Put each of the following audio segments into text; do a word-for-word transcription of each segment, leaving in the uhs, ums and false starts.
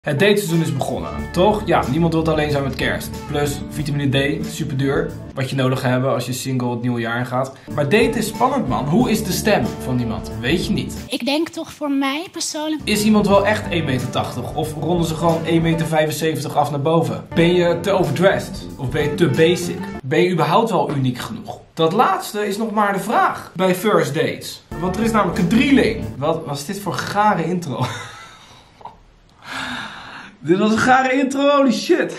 Het dateseizoen is begonnen, toch? Ja, niemand wil alleen zijn met kerst. Plus vitamine D, super duur. Wat je nodig hebt als je single het nieuwe jaar ingaat. Maar daten is spannend, man. Hoe is de stem van iemand? Weet je niet. Ik denk toch voor mij persoonlijk... Is iemand wel echt één meter tachtig? Of ronden ze gewoon één meter vijfenzeventig af naar boven? Ben je te overdressed? Of ben je te basic? Ben je überhaupt wel uniek genoeg? Dat laatste is nog maar de vraag bij first dates. Want er is namelijk een drieling. Wat was dit voor gare intro? Dit was een gare intro, holy shit.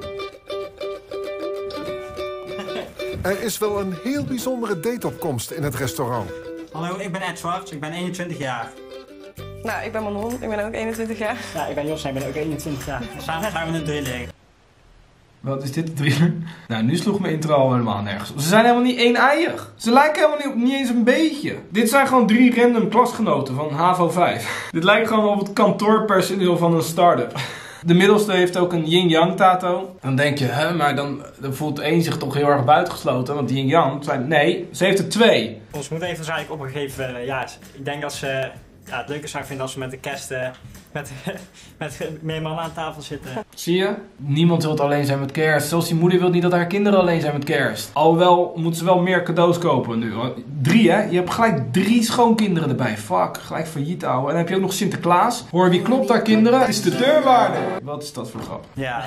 Er is wel een heel bijzondere dateopkomst in het restaurant. Hallo, ik ben Ed Zwart, ik ben eenentwintig jaar. Nou, ik ben Manon, ik ben ook eenentwintig jaar. Ja, ik ben Jos en ik ben ook eenentwintig jaar. Samen zijn we een drieling. Wat is dit, de drieling? Nou, nu sloeg mijn intro al helemaal nergens. Ze zijn helemaal niet één-eiig. Ze lijken helemaal niet, op, niet eens een beetje. Dit zijn gewoon drie random klasgenoten van HAVO vijf. Dit lijkt gewoon op het kantoorpersoneel van een start-up. De middelste heeft ook een yin-yang tato. Dan denk je, hè, maar dan, dan voelt één zich toch heel erg buitengesloten. Want yin-yang zijn... Nee, ze heeft er twee. Ons moeder heeft dus eigenlijk opgegeven, uh, ja, ik denk dat ze ja, het leuker zou vinden als ze met de kerst uh, met, met meer mannen aan tafel zitten. Zie je? Niemand wil alleen zijn met kerst. Zelfs die moeder wil niet dat haar kinderen alleen zijn met kerst. Alhoewel moet ze wel meer cadeaus kopen nu. Hoor. Drie, hè? Je hebt gelijk drie schoonkinderen erbij. Fuck, gelijk failliet, ouwe. En dan heb je ook nog Sinterklaas. Hoor, wie klopt daar, kinderen? Het is de deurwaarder. Wat is dat voor grap? Ja.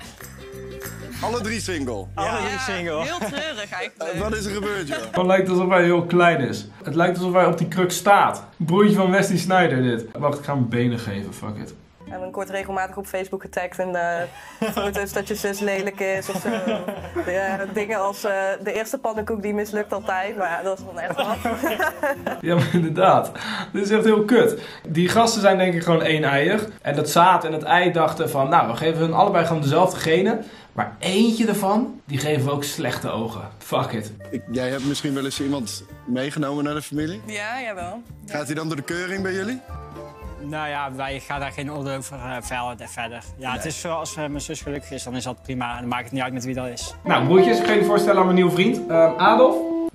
Alle drie single. Alle drie single. Heel treurig eigenlijk. Uh, wat is er gebeurd, joh? Het lijkt alsof hij heel klein is. Het lijkt alsof hij op die kruk staat. Broertje van Wesley Sneijder, dit. Wacht, ik ga hem benen geven. Fuck it. En dan wordt regelmatig op Facebook getagd en uh, foto's dat je zus lelijk is of zo. Ja, dingen als uh, de eerste pannenkoek die mislukt altijd, maar ja, dat is dan echt wat. Ja, maar inderdaad. Dit is echt heel kut. Die gasten zijn denk ik gewoon één-eiig. En dat zaad en het ei dachten van, nou, we geven hun allebei gewoon dezelfde genen. Maar eentje ervan, die geven we ook slechte ogen. Fuck it. Ik, jij hebt misschien wel eens iemand meegenomen naar de familie? Ja, jawel. Ja. Gaat hij dan door de keuring bij jullie? Nou ja, wij gaan daar geen oordeel over uh, vellen verder. Ja, nee. Het is zo, als uh, mijn zus gelukkig is, dan is dat prima. En dan maakt het niet uit met wie dat is. Nou, broertjes, ik ga je voorstellen aan mijn nieuwe vriend. Uh, Adolf.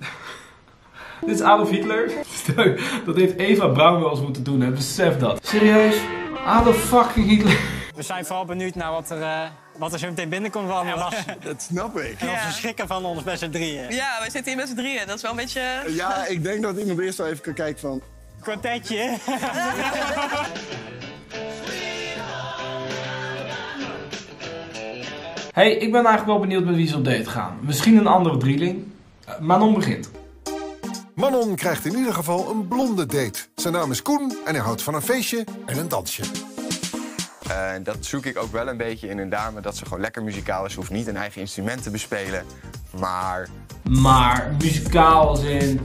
Dit is Adolf Hitler. Dat heeft Eva Braun wel eens moeten doen, hè. Besef dat. Serieus? Adolf fucking Hitler. We zijn vooral benieuwd naar wat er, uh, wat er zo meteen binnenkomt van ons. Dat snap ik. En onze schrikken van ons met z'n drieën. Ja, wij zitten hier met z'n drieën. Dat is wel een beetje... Ja, ik denk dat iemand eerst wel even kan kijken van... Kwartetje. Hey, ik ben eigenlijk wel benieuwd met wie ze op date gaan. Misschien een andere drieling. Uh, Manon begint. Manon krijgt in ieder geval een blonde date. Zijn naam is Koen en hij houdt van een feestje en een dansje. Uh, dat zoek ik ook wel een beetje in een dame, dat ze gewoon lekker muzikaal is. Ze hoeft niet een eigen instrument te bespelen, maar... Maar muzikaal als in...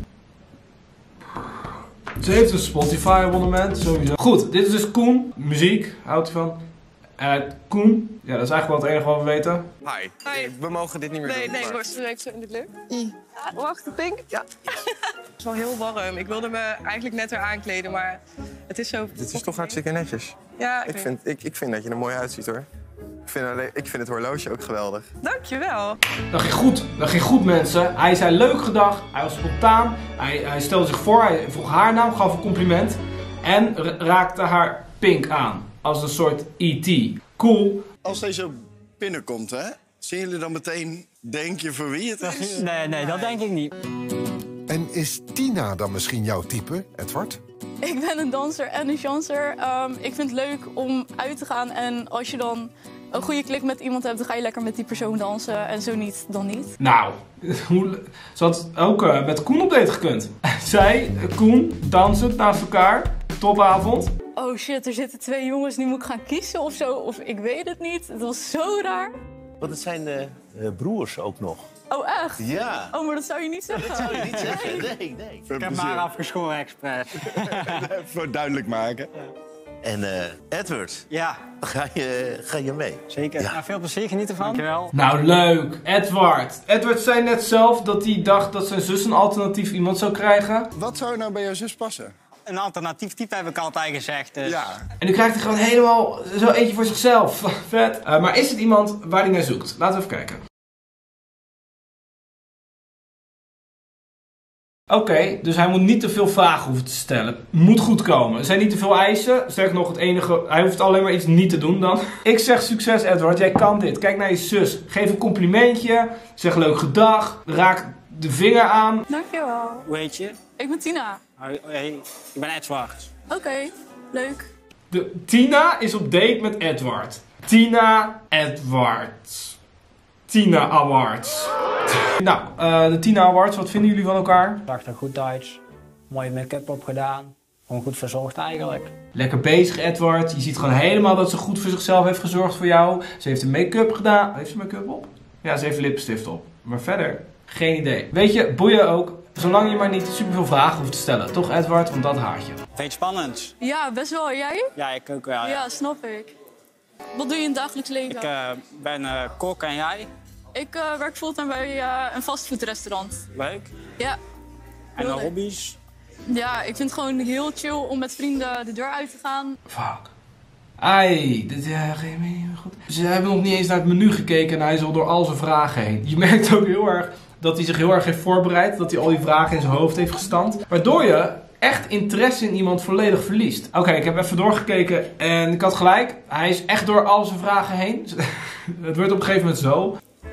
Ze heeft een Spotify-abonnement, sowieso. Goed, dit is dus Koen. Muziek, houdt hij van. Uh, Koen, ja, dat is eigenlijk wel het enige wat we weten. Hi. Hi. We mogen dit niet meer nee, doen. Nee, nee, maar... wordt het zo in dit leuk? Mm. Ah, wacht, de pink? Ja. Het is wel heel warm. Ik wilde me eigenlijk net weer aankleden, maar het is zo... Dit is toch hartstikke netjes. Ja, ik, ik, vind, ik, ik vind dat je er mooi uitziet, hoor. Ik vind, ik vind het horloge ook geweldig. Dankjewel. Dat ging goed. Dat ging goed, mensen. Hij zei leuk gedag. Hij was spontaan. Hij, hij stelde zich voor. Hij vroeg haar naam, gaf een compliment. En raakte haar pink aan. Als een soort E T. Cool. Als deze binnenkomt, hè? Zien jullie dan meteen, denk je voor wie het is? Nee, nee, dat denk ik niet. En is Tina dan misschien jouw type, Edward? Ik ben een danser en een chancer. Um, ik vind het leuk om uit te gaan en als je dan een goede klik met iemand hebt, dan ga je lekker met die persoon dansen en zo niet, dan niet. Nou, ze had ook uh, met Koen op date gekund. Zij, Koen, dansend naast elkaar. Topavond. Oh shit, er zitten twee jongens, nu moet ik gaan kiezen of zo, of ik weet het niet. Het was zo raar. Want het zijn de uh, broers ook nog. Oh echt? Ja. Oh, maar dat zou je niet zeggen. Dat zou je niet zeggen, nee, nee. Ik heb maar afgeschoren expres. Voor duidelijk maken. Ja. En uh, Edward, ja. ga, je, ga je mee? Zeker. Ja. Nou, veel plezier, geniet ervan. Dankjewel. Nou, leuk. Edward. Edward zei net zelf dat hij dacht dat zijn zus een alternatief iemand zou krijgen. Wat zou nou bij jouw zus passen? Een alternatief type heb ik altijd gezegd. Dus. Ja. En nu krijgt hij gewoon helemaal zo eentje voor zichzelf. Vet. Uh, maar is het iemand waar hij naar zoekt? Laten we even kijken. Oké, okay, dus hij moet niet te veel vragen hoeven te stellen. Moet goed komen. Er zijn niet te veel eisen. Sterker nog, het enige... Hij hoeft alleen maar iets niet te doen dan. Ik zeg succes, Edward. Jij kan dit. Kijk naar je zus. Geef een complimentje. Zeg leuk gedag. Raak de vinger aan. Dankjewel. Hoe heet je? Ik ben Tina. Hoi, hey, ik ben Edward. Oké, okay, leuk. De, Tina is op date met Edward. Tina Edwards. Tina Awards. Nou, uh, de Tina Awards, wat vinden jullie van elkaar? Zag er goed uit. Mooie make-up op gedaan. Gewoon goed verzorgd eigenlijk. Lekker bezig, Edward. Je ziet gewoon helemaal dat ze goed voor zichzelf heeft gezorgd voor jou. Ze heeft een make-up gedaan. Heeft ze make-up op? Ja, ze heeft lipstift op. Maar verder, geen idee. Weet je, boeien ook. Zolang je maar niet superveel vragen hoeft te stellen. Toch, Edward? Want dat haat je. Vind je het spannend? Ja, best wel. Jij? Ja, ik ook wel. Ja, ja snap ik. Wat doe je in het dagelijks leven? Ik uh, ben uh, kok en jij? Ik uh, werk fulltime bij uh, een fastfoodrestaurant. Leuk. Ja. En de hobby's? Ja, ik vind het gewoon heel chill om met vrienden de deur uit te gaan. Fuck. Ai, dit ja, geen niet goed. Ze hebben nog niet eens naar het menu gekeken en hij is al door al zijn vragen heen. Je merkt ook heel erg dat hij zich heel erg heeft voorbereid. Dat hij al die vragen in zijn hoofd heeft gestampt. Waardoor je echt interesse in iemand volledig verliest. Oké, okay, ik heb even doorgekeken en ik had gelijk. Hij is echt door al zijn vragen heen. Het wordt op een gegeven moment zo.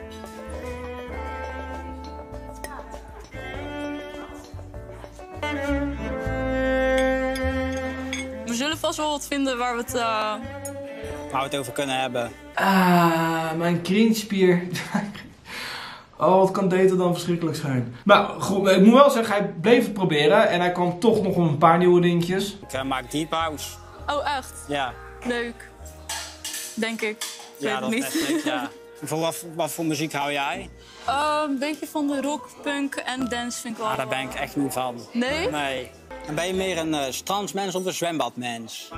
We zullen vast wel wat vinden waar we het, uh... waar we het over kunnen hebben. Ah, mijn kringspier. Oh, wat kan daten dan verschrikkelijk zijn. Nou, goed, ik moet wel zeggen, hij bleef het proberen. En hij kwam toch nog een paar nieuwe dingetjes. Ik uh, maak deep house. Oh, echt? Ja. Leuk. Denk ik. Ja, Weet dat niet. is best leuk, ja. Voor wat, wat voor muziek hou jij? Uh, een beetje van de rock, punk en dance vind ik wel. Ah, daar ben ik echt niet van. Nee? Nee. En ben je meer een uh, strandsmens of een zwembadmens?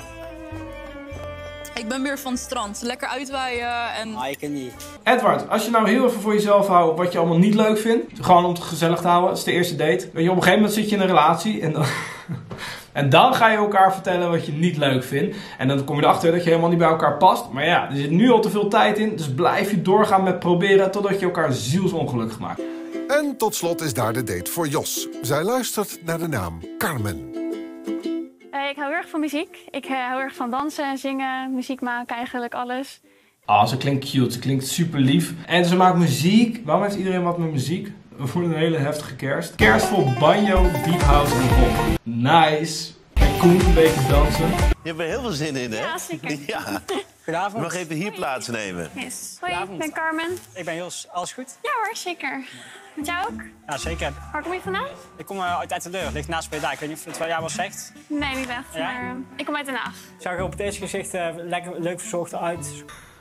Ik ben meer van het strand. Lekker uitwaaien en... Ah, ik niet. Edward, als je nou heel even voor jezelf houdt wat je allemaal niet leuk vindt. Gewoon om het gezellig te houden. Dat is de eerste date. Weet je, op een gegeven moment zit je in een relatie. En dan, en dan ga je elkaar vertellen wat je niet leuk vindt. En dan kom je erachter dat je helemaal niet bij elkaar past. Maar ja, er zit nu al te veel tijd in. Dus blijf je doorgaan met proberen totdat je elkaar zielsongelukkig maakt. En tot slot is daar de date voor Jos. Zij luistert naar de naam Carmen. Uh, ik hou heel erg van muziek. Ik uh, hou erg van dansen en zingen, muziek maken, eigenlijk alles. Ah, ze klinkt cute, ze klinkt super lief. En ze maakt muziek. Waarom heeft iedereen wat met muziek? Voor een hele heftige kerst. Kerst vol banjo, deep house en pop. Nice. En Koen een beetje dansen. Je hebt er heel veel zin in, hè? Ja, zeker. Ja. Goedenavond. Je mag even hier plaatsnemen. Yes. Hoi, ik ben Carmen. Ik ben Jos. Alles goed? Ja hoor, zeker. Met jou ook? Ja, zeker. Waar kom je vandaan? Ik kom uh, uit de deur, ligt naast Breda. Ik weet niet of het wel jou wel zegt. Nee, niet echt. Ja? Maar uh, ik kom uit Den Haag. Ik zag er op het eerste gezicht uh, lekker leuk verzorgd uit.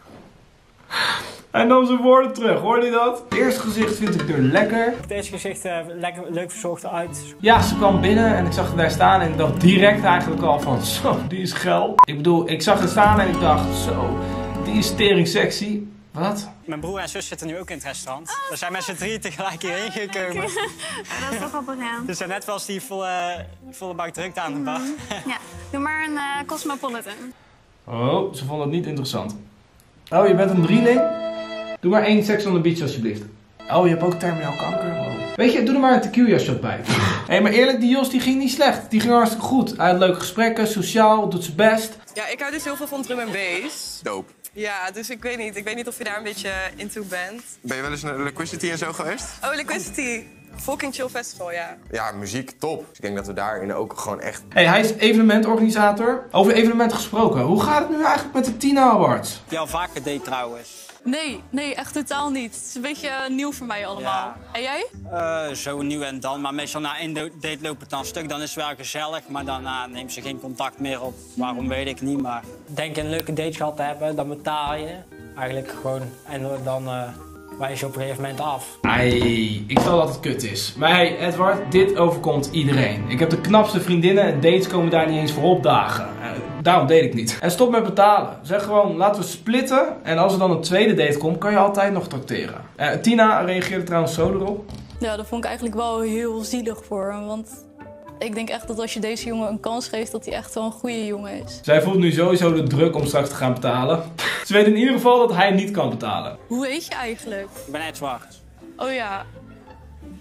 Hij nam zijn woorden terug, hoorde je dat? Het eerste gezicht vind ik er lekker. Op het eerste gezicht uh, lekker leuk verzorgd uit. Ja, ze kwam binnen en ik zag haar daar staan en ik dacht direct eigenlijk al van zo, die is geil. Ik bedoel, ik zag haar staan en ik dacht zo, die is tering sexy. Wat? Mijn broer en zus zitten nu ook in het restaurant. Oh, we zijn met z'n drieën tegelijk hierheen gekomen. Ja, dat is toch wel bekend. Dus net was die volle, volle bak drukte aan de bar. Mm, ja, doe maar een uh, Cosmopolitan. Oh, ze vond het niet interessant. Oh, je bent een drieling? Doe maar één Sex on the Beach alsjeblieft. Oh, je hebt ook terminaal kanker? Oh. Weet je, doe er maar een tequila shot bij. Hé, hey, maar eerlijk, die Jos die ging niet slecht. Die ging hartstikke goed. Hij had leuke gesprekken, sociaal, doet zijn best. Ja, ik hou dus heel veel van drum en bass. Dope. Ja, dus ik weet niet. Ik weet niet of je daar een beetje into bent. Ben je wel eens naar Liquidity en zo geweest? Oh, Liquidity. Fucking chill festival, ja. Ja, muziek, top. Dus ik denk dat we daarin ook gewoon echt... Hey, hij is evenementorganisator. Over evenementen gesproken. Hoe gaat het nu eigenlijk met de Tina Awards? Heb je al vaker deed trouwens? Nee, nee, echt totaal niet. Het is een beetje uh, nieuw voor mij allemaal. Ja. En jij? Uh, zo nu en dan, maar meestal na één date lopen het dan stuk. Dan is het wel gezellig, maar daarna neemt ze geen contact meer op. Waarom weet ik niet, maar... Denk je een leuke date gehad te hebben, dan betaal je. Eigenlijk gewoon, en dan uh, wijs je op een gegeven moment af. Ai, ik zal dat het kut is. Maar hey, Edward, dit overkomt iedereen. Ik heb de knapste vriendinnen en dates komen daar niet eens voor opdagen. Uh, daarom deed ik niet. En stop met betalen. Zeg gewoon, laten we splitten. En als er dan een tweede date komt, kan je altijd nog tracteren. Uh, Tina reageerde trouwens zo erop. Ja, dat vond ik eigenlijk wel heel zielig voor hem. Want ik denk echt dat als je deze jongen een kans geeft, dat hij echt wel een goede jongen is. Zij voelt nu sowieso de druk om straks te gaan betalen. Ze weet in ieder geval dat hij niet kan betalen. Hoe heet je eigenlijk? Ik ben Edward. Oh ja.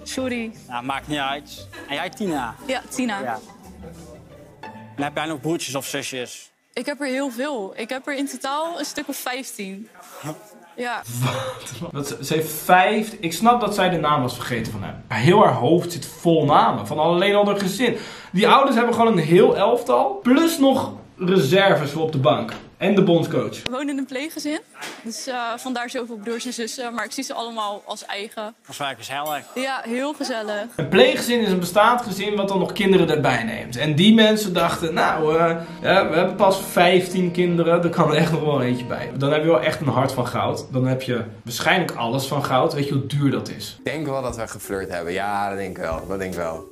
Sorry. Nou, maakt niet uit. En jij Tina? Ja, Tina. Ja. En heb jij nog broertjes of zusjes? Ik heb er heel veel. Ik heb er in totaal een stuk of vijftien. Ja. Dat ze, ze heeft vijf... Ik snap dat zij de naam was vergeten van hem. Heel haar hoofd zit vol namen. Van alleen al haar gezin. Die ouders hebben gewoon een heel elftal. Plus nog reserves voor op de bank. En de bondscoach. We wonen in een pleeggezin. Dus uh, vandaar zoveel broers en zussen. Maar ik zie ze allemaal als eigen. Dat is wel gezellig. Ja, heel gezellig. Een pleeggezin is een bestaand gezin wat dan nog kinderen erbij neemt. En die mensen dachten, nou, uh, ja, we hebben pas vijftien kinderen. Er kan er echt nog wel eentje bij. Dan heb je wel echt een hart van goud. Dan heb je waarschijnlijk alles van goud. Weet je hoe duur dat is? Ik denk wel dat we geflirt hebben. Ja, dat denk ik wel. Dat denk ik wel.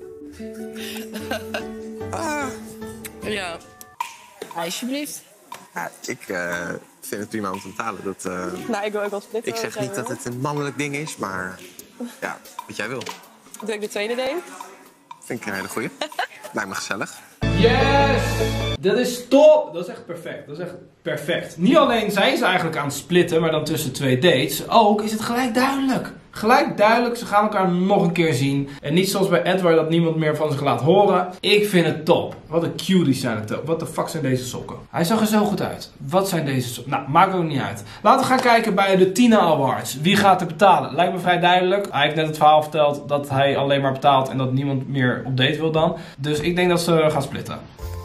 Ah. Ja. Alsjeblieft. Ja, ik uh, vind het prima om te betalen. Dat, uh, nou, ik wil ook wel splitten. ik zeg niet dat het een mannelijk ding is, maar ja, wat jij wil. Doe ik de tweede date? Vind ik een hele goeie. Lijkt me gezellig. Yes! Dat is top! Dat is echt perfect. Dat is echt perfect. Niet alleen zijn ze eigenlijk aan het splitten, maar dan tussen twee dates. Ook is het gelijk duidelijk. Gelijk duidelijk, ze gaan elkaar nog een keer zien. En niet zoals bij Edward dat niemand meer van zich laat horen. Ik vind het top. Wat een cuties zijn het ook. Wat de fuck zijn deze sokken? Hij zag er zo goed uit. Wat zijn deze sokken? Nou, maakt ook niet uit. Laten we gaan kijken bij de Tina Awards. Wie gaat er betalen? Lijkt me vrij duidelijk. Hij heeft net het verhaal verteld dat hij alleen maar betaalt en dat niemand meer op date wil dan. Dus ik denk dat ze gaan splitten.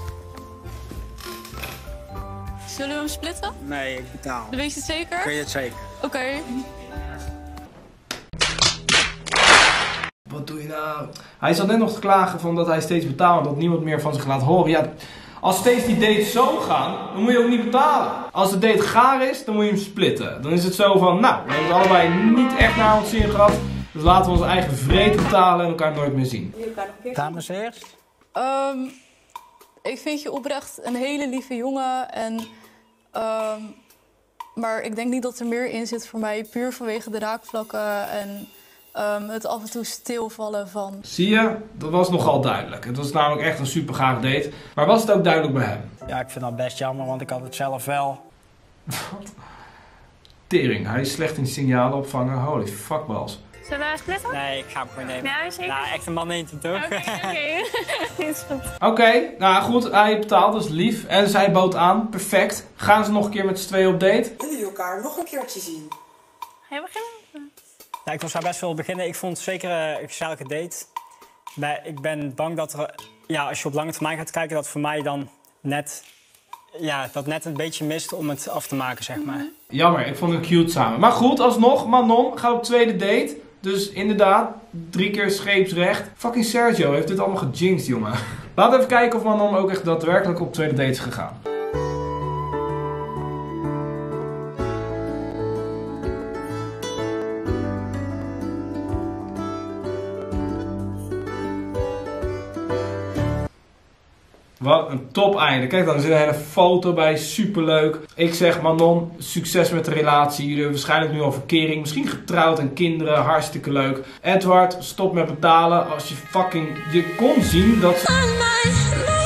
Zullen we hem splitten? Nee, ik betaal. Weet je het zeker? Kun je het zeker? Oké. Okay. Wat doe je nou? Hij zat net nog te klagen van dat hij steeds betaalt en dat niemand meer van zich laat horen. Ja, als steeds die dates zo gaan, dan moet je ook niet betalen. Als de date gaar is, dan moet je hem splitten. Dan is het zo van, nou, we hebben het allebei niet echt naar ons zin gehad. Dus laten we onze eigen vrede betalen en elkaar nooit meer zien. Dames eerst? Um, ik vind je oprecht een hele lieve jongen. En, um, maar ik denk niet dat er meer in zit voor mij. Puur vanwege de raakvlakken en um, het af en toe stilvallen van... Zie je? Dat was nogal duidelijk. Het was namelijk echt een super gaaf date. Maar was het ook duidelijk bij hem? Ja, ik vind dat best jammer, want ik had het zelf wel. Wat? Tering, hij is slecht in signalen opvangen. Holy fuckballs. Zullen we splitten? Nee, ik ga hem gewoon nemen. Ja, zeker? Nou, echt een man neemt het ook. Oké, oké. Is goed. Oké, okay, nou goed, hij betaalt, dat is lief. En zij bood aan, perfect. Gaan ze nog een keer met z'n tweeën op date? Willen jullie elkaar nog een keertje zien? Ga je beginnen? Ja, ik was daar best wel beginnen. Ik vond het zeker een gezellige date. Maar ik ben bang dat er, ja, als je op lange termijn gaat kijken, dat voor mij dan net, ja, dat net een beetje mist om het af te maken, zeg maar. Jammer, ik vond het cute samen. Maar goed, alsnog, Manon gaat op tweede date. Dus inderdaad, drie keer scheepsrecht. Fucking Sergio heeft dit allemaal gejinxed, jongen. Laten we even kijken of Manon ook echt daadwerkelijk op tweede date is gegaan. Wat een top einde. Kijk dan, er zit een hele foto bij. Superleuk. Ik zeg Manon, succes met de relatie. Jullie hebben waarschijnlijk nu al verkering. Misschien getrouwd en kinderen. Hartstikke leuk. Edward, stop met betalen. Als je fucking... Je kon zien dat ze...